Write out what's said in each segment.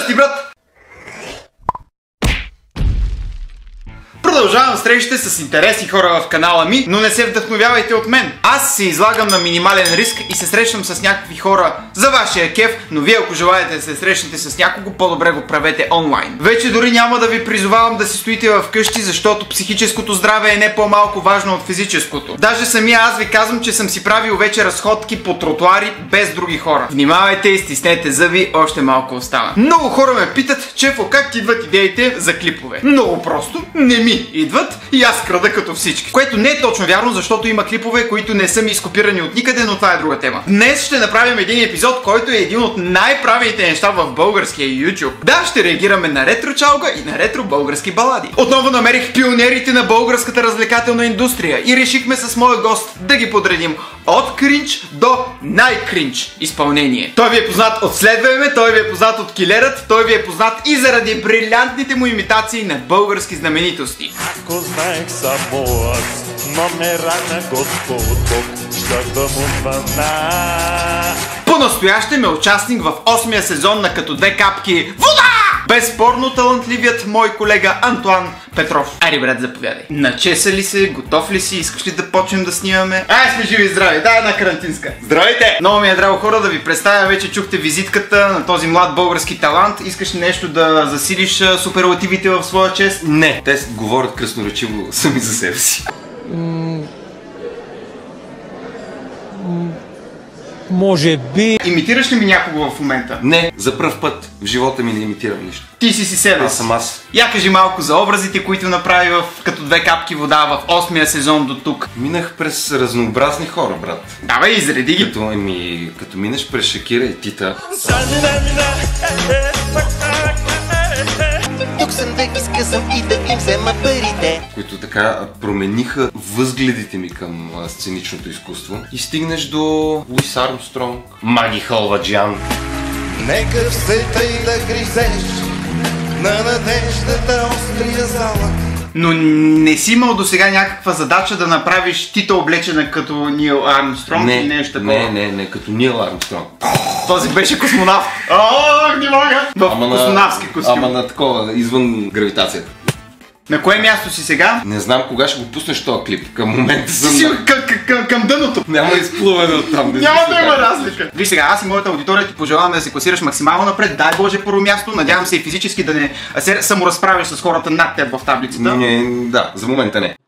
Здрасти, брат! Продължавам срещите с интересни хора в канала ми, но не се вдъхновявайте от мен. Аз се излагам на минимален риск и се срещам с някакви хора за вашия кеф, но вие ако желаете да се срещнете с някого, по-добре го правете онлайн. Вече дори няма да ви призовавам да си стоите вкъщи, защото психическото здраве е не по-малко важно от физическото. Даже самия аз ви казвам, че съм си правил вече разходки по тротуари без други хора. Внимавайте и стиснете зъби, още малко остава. Много хора ме питат, Чефо, как ти идват идеите за клипове? Много просто, не ми идват и аз крада като всички. Което не е точно вярно, защото има клипове, които не са ми изкопирани от никъде, но това е друга тема. Днес ще направим един епизод, който е един от най-правилните неща в българския YouTube. Да, ще реагираме на ретро чалга и на ретро български балади. Отново намерих пионерите на българската развлекателна индустрия и решихме с моя гост да ги подредим от кринч до най-кринч изпълнение. Той ви е познат от Следвай ме, той ви е познат от Килерът, той ви е познат и заради брилянтните му имитации на български знаменитости. Ако знаех само аз номера на Господ Бог, щях да му звъна. По-настоящем е участник в 8-я сезон на Като две капки вода! Безспорно талантливият мой колега Антуан Петров. Айде, брат, заповядай. Начеса ли се? Готов ли си? Искаш ли да почнем да снимаме? Ай, сме живи и здрави! Да, една карантинска! Здравейте! Много ми е драго, хора, да ви представя. Вече чухте визитката на този млад български талант. Искаш ли нещо да засилиш суперлативите в своя чест? Не, те говорят красноречиво сами за себе си. Може би... Имитираш ли ми някого в момента? Не, за пръв път в живота ми не имитирам нищо. Ти си себе си. Аз съм аз. Я кажи малко за образите, които направи в Като две капки вода в 8-я сезон до тук. Минах през разнообразни хора, брат. Давай, изреди ги. Като минеш през Шакира и Тита. Тук съм да ги скъсам и да им взема парите. Които така промениха възгледите ми към сценичното изкуство. И стигнеш до Луис Армстронг, Маги Халваджиан. Нека в света и да гризеш на надеждата острия залък. Но не си имал до сега някаква задача да направиш Тита облечена като Нил Армстронг или нещо такова? Не, като Нил Армстронг. Този беше космонавт. Не мога! В космонавски костюм. Ама на такова, извън гравитацията. На кое място си сега? Не знам кога ще го пуснеш този клип. Към момента съм... Си към дъното. Няма изплуване от там. Няма да има разлика. Виж сега, аз и моята аудитория ти пожелавам да се класираш максимално напред. Дай Боже първо място. Надявам се и физически да не се саморазправиш с хората над теб в таблицата. Да, за момента не.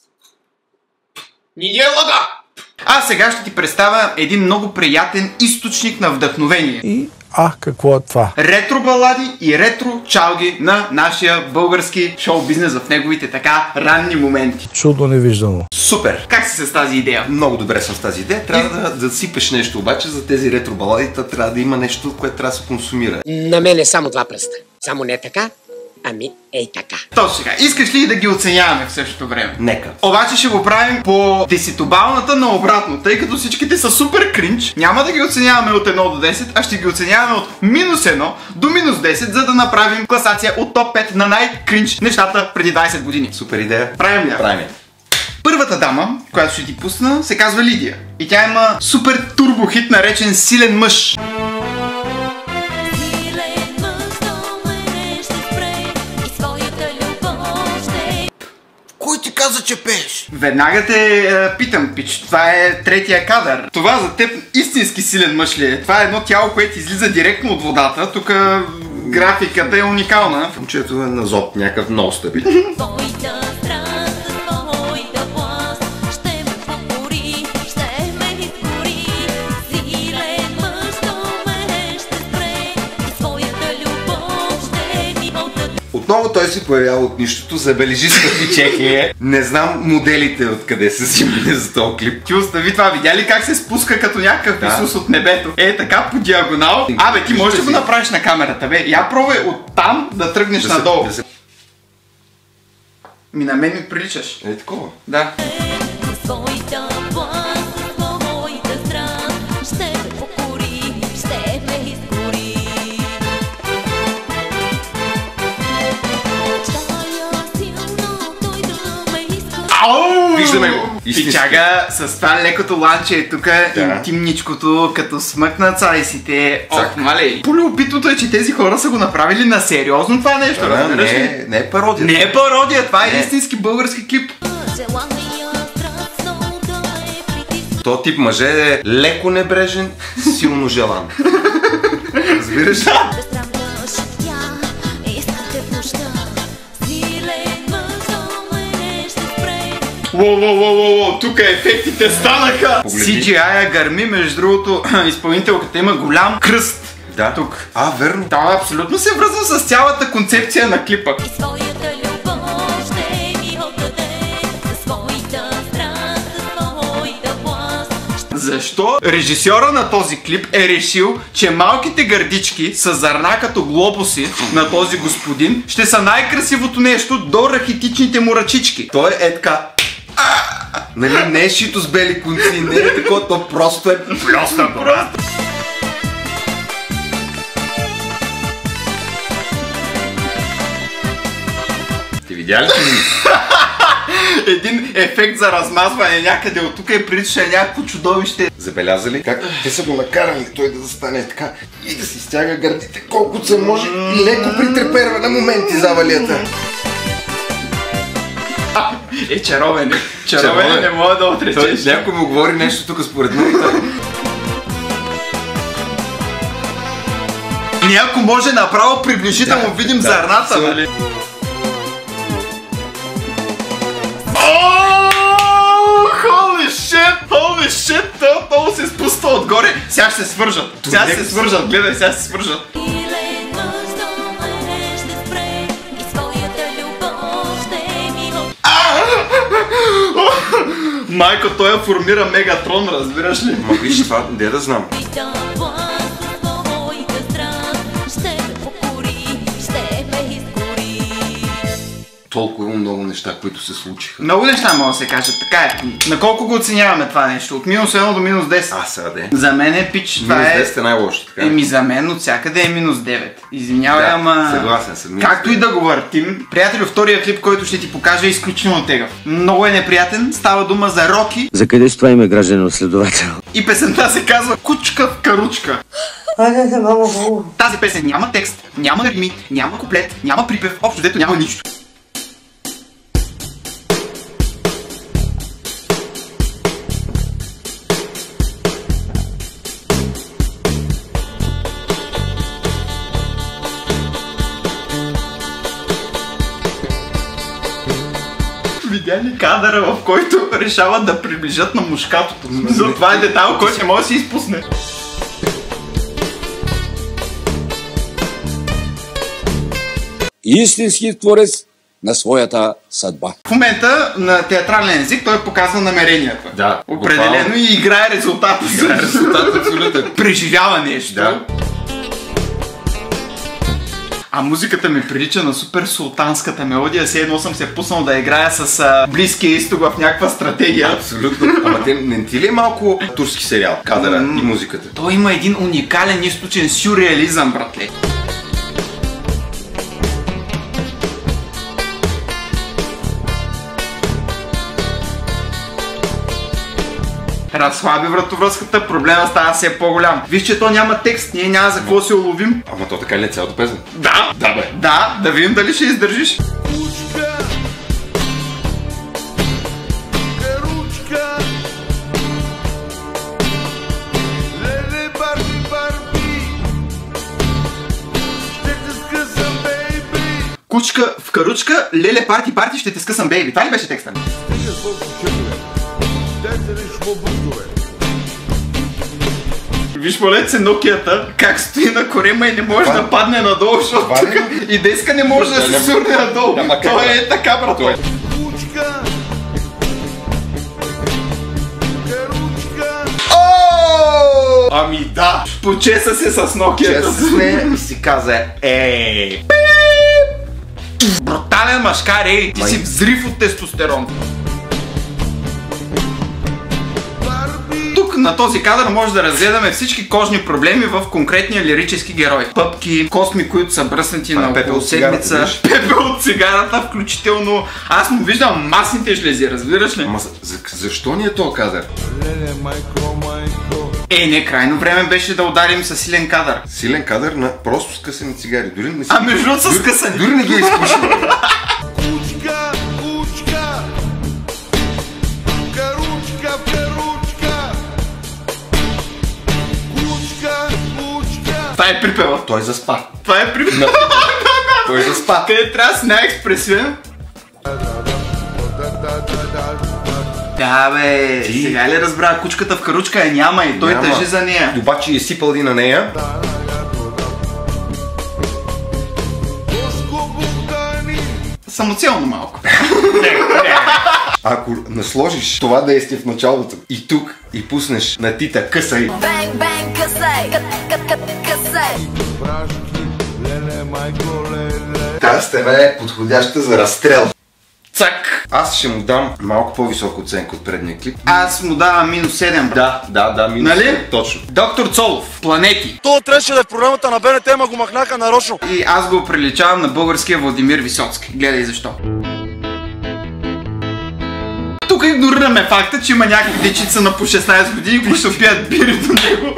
Ни е лъга! Аз сега ще ти представя един много приятен източник на вдъхновение. И какво е това? Ретро балади и ретро чалги на нашия български шоу-бизнес в неговите така ранни моменти. Чудо невиждано. Супер! Как си с тази идея? Много добре съм с тази идея. Трябва да сипеш нещо, обаче за тези ретро баладите трябва да има нещо, което трябва да се консумира. На мен е само два пръста. Само не така, ами ей така. Точно така. Искаш ли да ги оценяваме в същото време? Нека. Обаче ще го правим по десетобалната на обратно, тъй като всичките са супер кринч. Няма да ги оценяваме от 1 до 10, а ще ги оценяваме от -1 до -10, за да направим класация от топ 5 на най-кринч нещата преди 20 години. Супер идея. Правим ли? Правим. Първата дама, която ще ти пусна, се казва Лидия. И тя има супер турбо хит, наречен Силен мъж. Кой ти каза, че пееш? Веднага те питам, пич, това е третия кадър. Това за теб истински силен мъж ли е? Това е едно тяло, което излиза директно от водата. Тук графиката е уникална. Момчето е на зоб, някакъв много стабилен. Отново той се появява от нищото, забележи с какви чехи е. Не знам моделите откъде са взимали за този клип. Ти остави това, видя ли как се спуска като някакъв Исус от небето? Е така по диагонал. Абе, ти можеш да го направиш на камерата, бе. Я пробвай оттам да тръгнеш надолу. На мен ми приличаш. Е такова. Да. Виждаме го! Пичага с това лекото ланче, тук интимничкото, като смъкнат сайсите. Ох, мале. Полюбитото е, че тези хора са го направили на сериозно това нещо, разбираш ли? Не е пародия. Не е пародия, това е истински български клип. То тип мъже е леко небрежен, силно желан. Разбираш ли? Воу, тук ефектите станаха! CGI-а гърми, между другото, изпълнителката има голям кръст. Да. Тук. Верно. Това абсолютно се връзва с цялата концепция на клипа. Защо режисьора на този клип е решил, че малките гърдички с зърна като глобуси на този господин ще са най-красивото нещо до рахитичните му ръчички? Той е така. Нали, не е шито с бели конци, не е такова, то просто е плюсна. Ти видя ли? Един ефект за размазване някъде от тук и прилича някакво чудовище. Забеляза ли как те са го накарали той да застане така и да си стяга гърдите колкото се може и леко притреперва на моменти завалията. Чаровен. Чаровен не мога да отречеш. Някой му говори нещо тук според мен. Някой може направо приближително видим зърната, нали? Holy shit, това се спуска отгоре. Сега ще се свържат. Гледай, сега се свържат. Майко, той я формира Мегатрон, разбираш ли? Ма виж това, де да знам. Толкова много неща, които се случиха. Много неща мога да се кажат, така е. На колко го оценяваме това нещо? От минус 1 до минус 10. Сега де. За мен е пич, това е... Минус 10 е най-лошо, така. За мен от всякъде е минус 9. Извинявай, ама... Съгласен съм. Както и да го въртим, приятелю, втория клип, който ще ти покажа, е изключително тегъв. Много е неприятен, става дума за Роки. За къде с това име, гражданин следовател? И песента се казва Кучка в каручка. Тази песен няма текст, няма рими, няма куплет, няма припев, общо дето няма нищо. Видя ли кадъра, в който решават да приближат на мушкатото? Това е детайл, който не може да се изпусне. Истински творец на своята съдба. В момента на театрален език той показва намеренията. Да. Определено и играе резултата. Абсолютно. Преживява нещо. Да. А музиката ми прилича на супер султанската мелодия. Все едно съм се пуснал да играя с Близкия изток в някаква стратегия. Абсолютно. Ама не ти ли е малко турски сериал, кадъра и музиката? Той има един уникален източен сюрреализъм, братле. Разхлаби вратовръзката, проблема става все по-голям. Виж, че то няма текст, ние няма за какво се уловим. Ама то така ли е цялата песен? Да, бе. Да видим дали ще издържиш. Кучка в каручка, леле парти, ще те скъсам, бейби. Това ли беше текста? Виж, молете се, Нокията, как стои на корема и не може да падне надолу, защото и деска не може да се сурне надолу. Той е така, брато. Ами да, почеса се с Нокията. Чеса с нея и си каза брутален мъжкар, ти си взрив от тестостерон. Тук На този кадър може да разгледаме всички кожни проблеми в конкретния лирически герой. Пъпки, косми, които са бръснати на около седмица, пепел от цигарата, включително. Аз му виждам масните жлези, разбираш ли? Ама защо ни е този кадър? Не, крайно време беше да ударим със силен кадър. Силен кадър на просто скъсани цигари. Дори не си... А между другото са скъсани. Дори не ги изкушвам. Кучка, кучка, каручка, каручка, кучка, кучка. Това е припева. Той заспа. Това е припева. Той заспа. Къде трябва да си най-експресивен? Да бе, сега ли разбра, кучката в каручка я няма и той тъжи за нея. Обаче е сипал и на нея. Самоцелно малко. Ако насложиш това действие в началото и тук и пуснеш на Тита късай. Бенг, бенг, късай, късай. Тази стена е подходяща за разстрел. Цак. Аз ще му дам малко по-висока оценка от предния клип. Аз му давам -7. Да, минус. Нали? Точно. Доктор Цолов, планети. То трябваше да е в програмата на БНТ, ама го махнаха нарочно. И аз го приличавам на българския Владимир Висоцки. Гледай защо. Тук игнорираме факта, че има някакви дечица на по 16 години, които ще пият бири до него.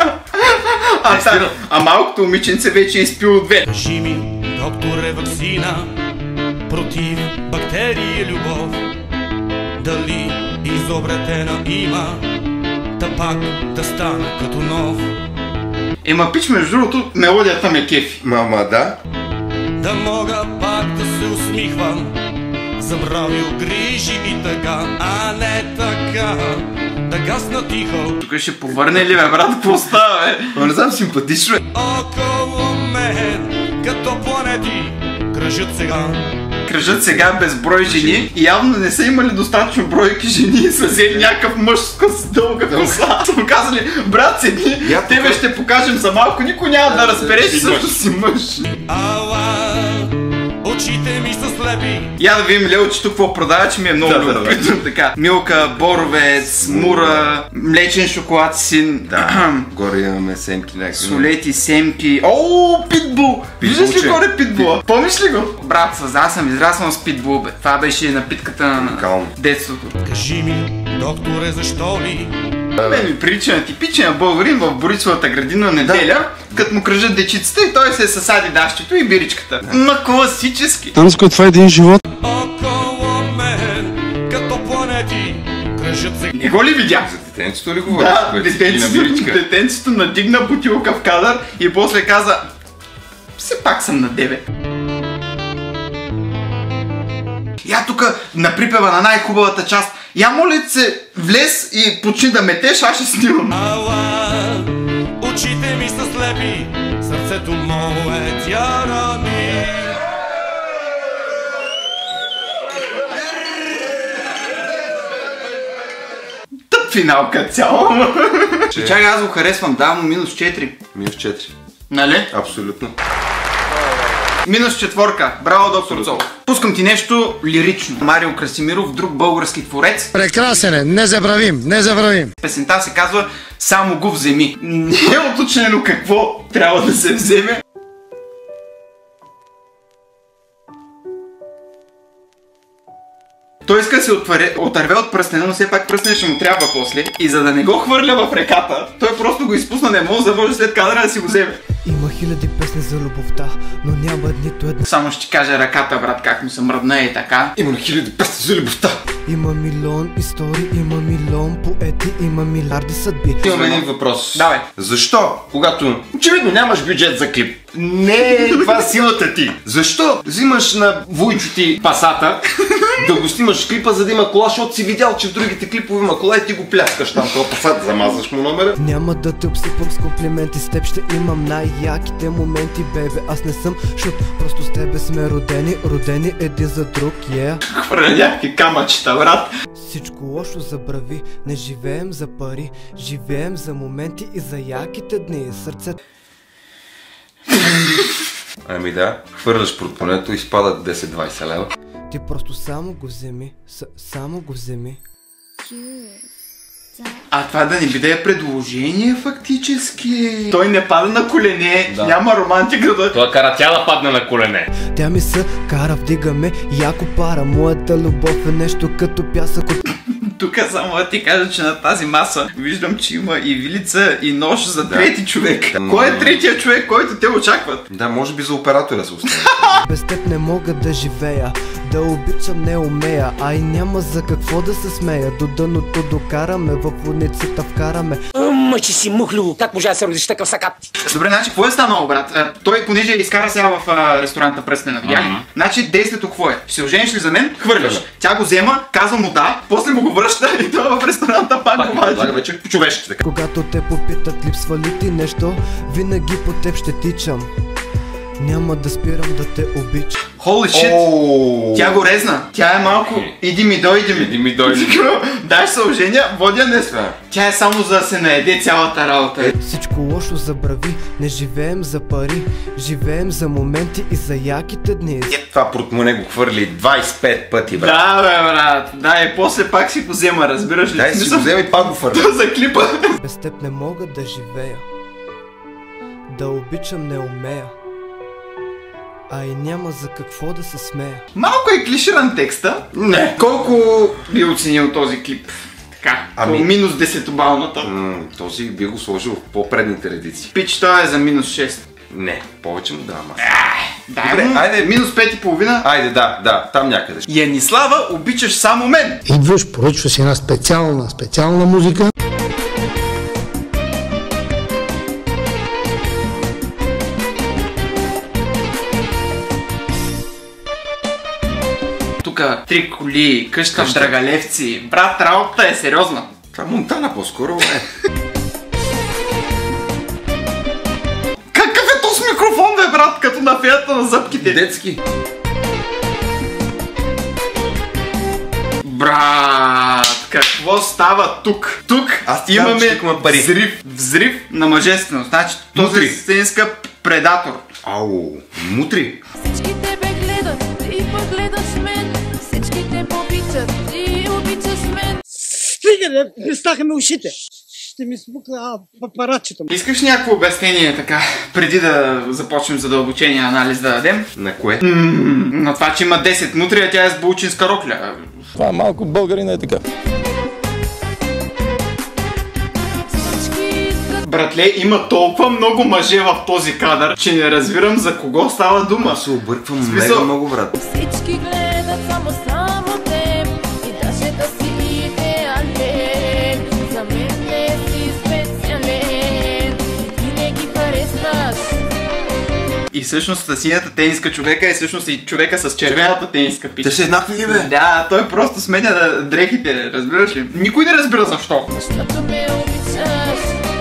А малкото момиченце вече е изпило 2. Кажи ми, докторе, ваксина против бактерии и любов, дали изобретена има, да пак да стана като нов. Ема пич, между другото, мелодията ме кефи. Мама, да. Да мога пак да се усмихвам, забравил грижи и тъга, а не така, да гасна тихо. Тук ще повърне ли, бе, брат, какво става, бе? Не знам, симпатично е. Около мен, като планети, кръжат сега. Кръжат сега безброй жени и явно не са имали достатъчно бройки жени и са взели някакъв мъж с дълга коса. Са му казали, брат, седни, тебе ще покажем за малко, никой няма да разбереш, също си мъж. Ала, очите ми са слепи. Я да видим Лелчето какво продава, че ми е много любопитно. Така, милка, боровец, мура, млечен шоколад син. Да, горе имаме семки някакви. Солети, семки. Ооо, питбул! Виждаш ли горе питбула? Помниш ли го? Брат, аз съм израснал с питбул, бе. Това беше напитката на детството. Кажи ми, докторе, защо ли? Мен ми прилича на типичен българин в Борисовата градина неделя, като му кръжат дечицата и той се съсади дащето и биричката. Ма класически. Танско, това е един живот. Около мен, като планети, кръжат се. Не го ли видя? За детенцето ли говориш? Да, детенцето надигна бутилка в кадър и после каза: все пак съм на 9. Я тук на припева на най-хубавата част. Я моля се, влез и почни да метеш, аз ще снимам. Ала, очите ми са слепи, сърцето мое тя рани. Тъп финал като цяло. Чакай, аз го харесвам, давам му -4. -4. Нали? Абсолютно. -4. Браво, доктор Цолов. Пускам ти нещо лирично. Марио Красимиров, друг български творец. Прекрасен е, незабравим. Песента се казва "Само го вземи". Не е уточнено какво трябва да се вземе. Той иска да се отърве от пръстена, но все пак пръстена ще му трябва после. И за да не го хвърля в реката, той просто го изпусна, не може да може след кадъра да си го вземе. Има хиляди песни за любовта, но няма нито една. Само ще ти кажа ръката, брат, как му се мръдна и така. Има хиляди песни за любовта. Има милион истории, има милион поети, има милиарди съдби. Имам един въпрос. Давай. Защо, когато очевидно нямаш бюджет за клип, не е това силата ти, защо взимаш на Войчо ти пасата да го снимаш клипа, за да има кола, защото си видял, че в другите клипове има кола и ти го пляскаш там този пасат, замазваш му номера? Няма да те обсипвам с комплименти, с теб ще имам най-яките моменти, бебе. Аз не съм шут, просто с тебе сме родени един за друг, Хвърля някакви камъчета, брат. Всичко лошо забрави, не живеем за пари, живеем за моменти и за яките дни. Сърцето. Ами да, хвърляш портмонето и спадат 10-20 лева. Ти просто само го вземи, само го вземи. А това да не биде предложение фактически. Той не пада на колене, няма романтика да... Той кара тя да падне на колене. Тя ми се кара, вдигаме яко пара. Моята любов е нещо като пясък от... Тук само да ти кажа, че на тази маса виждам, че има и вилица, и нож за трети човек. Кой е третия човек, който те очакват? Да, може би за оператора се остане. Без теб не мога да живея, да обичам не умея, а и няма за какво да се смея. До дъното докараме, в лудницата вкараме. Мъчи си мухлю, как може да се родиш такъв сакат? Добре, значи, какво е станало, брат? Той, понеже изкара сега в ресторанта пръстена, видях. Значи, действието какво е? Ще се ожениш ли за мен? Хвърляш. Тя го взема, казва му да, после му го връща и това в ресторанта пак го важи. Вече по-човешки така. Когато те попитат липсва ли ти нещо, винаги по теб ще тичам. Няма да спирам да те обичам. Holy shit! Тя го резна. Тя е малко иди ми дойди. Дай се оженя, водя не сме. Тя е само за да се наеде цялата работа. Всичко лошо забрави, не живеем за пари, живеем за моменти и за яките дни. Това портмоне го хвърли 25 пъти, брат. Да, бе, брат. Да, и после пак си го взема, разбираш ли? Дай си го взема и пак го хвърли. За клипа. Без теб не мога да живея, да обичам не умея, а и няма за какво да се смея. Малко е клиширан текста. Не. Колко би оценил този клип? Така, минус 10-балната. Този би го сложил в по-предните редици. Пич, това е за минус 6. Не, повече му дам аз. Добре, айде, минус 5,5. Айде, да, там някъде. Янислава, обичаш само мен. Идваш, поръчваш една специална музика. Тук 3 коли, къща в Драгалевци. Брат, работата е сериозна. Това Монтана по-скоро е. Какъв е този микрофон, бе, брат, като на феята на зъбките? Детски. Брат, какво става тук? Тук имаме взрив на мъжественост. Значи този е истинска предатор. Ау, мутри. Всички тебе гледат, ти погледаш мен. Всички те обичат, ти обичаш мен. Стига, пристаха ми ушите. Ще ми спукна апаратчето. Искаш някакво обяснение така, преди да започнем задълбочения анализ да дадем? На кое? На това, че има 10 мутри, а тя е с булчинска рокля. Това малко българина е така. Братле, има толкова много мъже в този кадър, че не разбирам за кого става дума. Аз се обърквам много, брат. Всички гледат само теб и даже да си идеален. За мен не си специален, ти не ги харесваш. И всъщност синята тениска човека е всъщност и човека с червената тениска пича. Те са еднакви ли, бе? Да, той просто сменя дрехите, разбираш ли? Никой не разбира защо. Защото ме обичаш.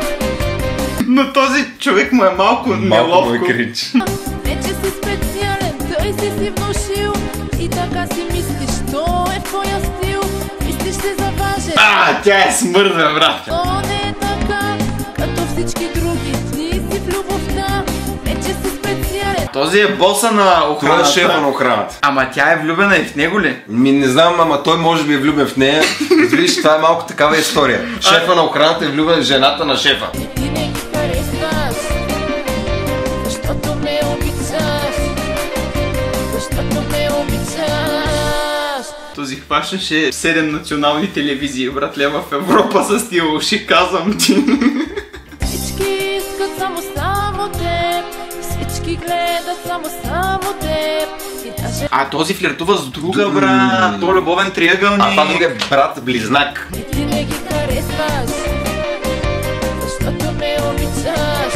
Но този човек му е малко неловко. Малко кринч. Вече си специален, той си внушил и така си мислиш, то е твоя стил. Мислиш се за важен. Тя е смърда, брат. То не е така, като всички други. Ти си в любовта, вече си специален. Този е боса на охраната. Това е шефа на охраната. Ама тя е влюбена и в него ли? Не знам, ама той може би е влюбен в нея. Виж, това е малко такава история. Шефа на охраната е влюбен в жената на шефа. Ти не ги харесваш, защото ме обичаш. Защото ме обичаш. Този хващаше 7 национални телевизии, братле, в Европа с тия уши, казвам ти. Всички искат само теб, всички гледат само теб. Този флиртува с друга, брат. То любовен триъгълник. Това друг е брат-близнак. Ти не ги харесваш, защото ме обичаш.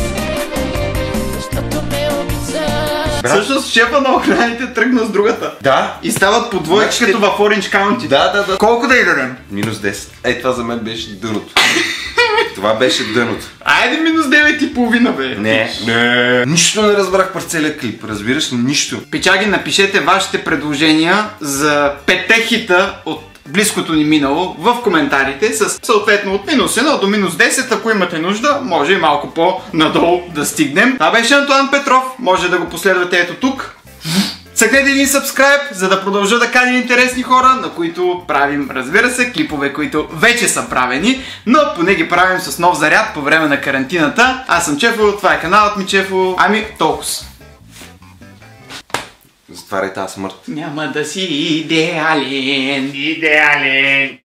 Защото ме обичаш. Всъщност шефа на охраните тръгна с другата. Да. И стават по двойки като в Orange County. Да. Колко да й дадем? Минус 10. Това за мен беше дъното. Това беше дъното. Айде минус 9,5, бе. Не. Нищо не разбрах през целия клип. Разбираш ли? Нищо. Пичаги, напишете вашите предложения за 5 хита от близкото ни минало в коментарите с съответно от минус 1 до минус 10, ако имате нужда, може и малко по-надолу да стигнем. Това беше Антоан Петров, може да го последвате ето тук. Цъкнете един subscribe, за да продължа да каня интересни хора, на които правим, разбира се, клипове, които вече са правени, но поне ги правим с нов заряд по време на карантината. Аз съм Чефо, това е каналът ми Чефо. Ами, толкова. Затваряй тази смърт. Няма да си идеален.